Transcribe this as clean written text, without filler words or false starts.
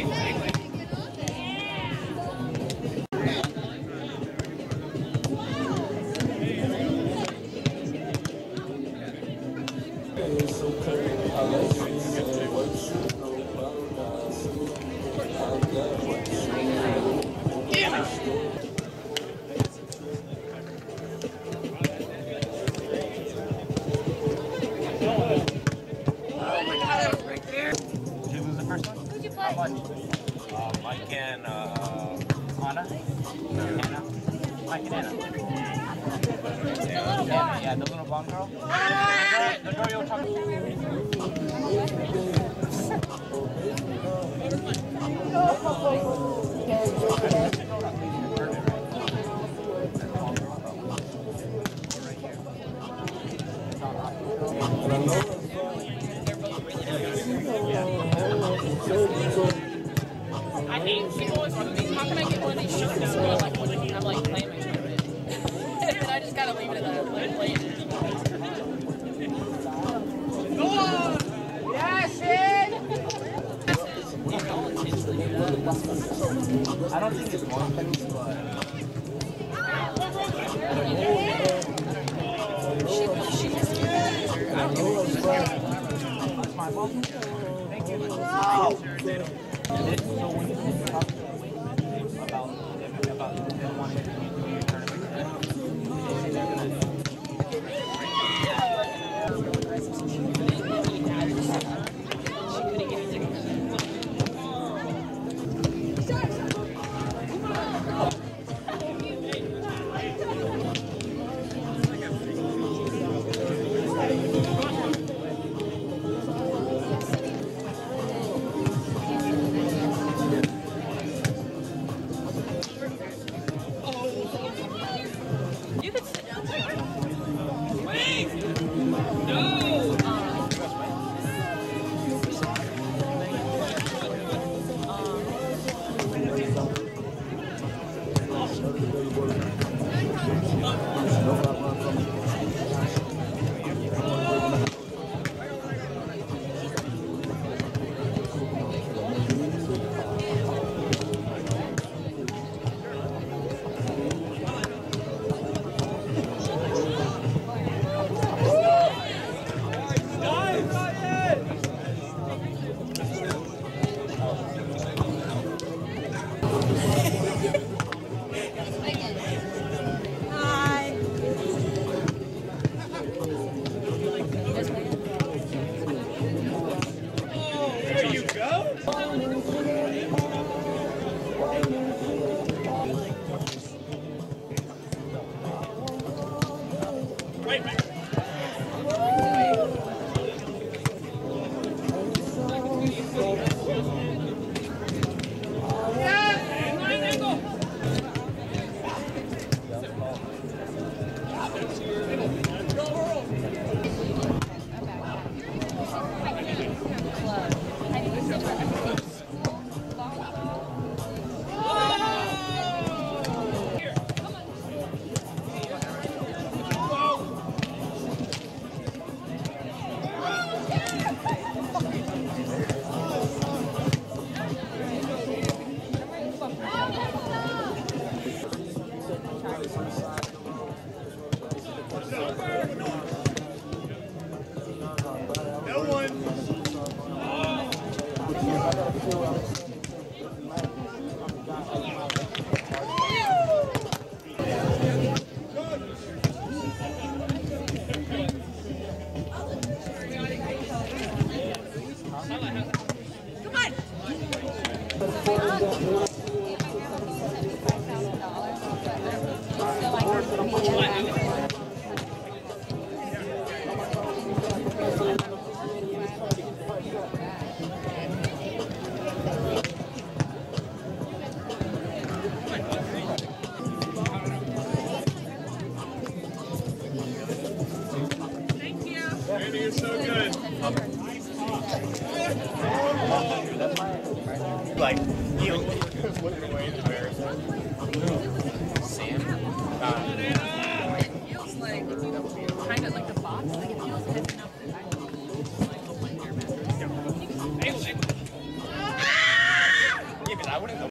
Mike and Anna? Anna? Mike and Anna. Anna, yeah, the little blonde girl. The girl you were talking I hate people always want me. How can I get one of these shirts now? I'm like playing my tournament. And then I just gotta leave it at that. Like, play it. Go on! Yeah, shit! I don't think it's one thing, but... That's my fault. Thank you. No! So when you talk about them wanting to do your tournament, they're gonna Like, you Sam? It feels like kind of like the box. Like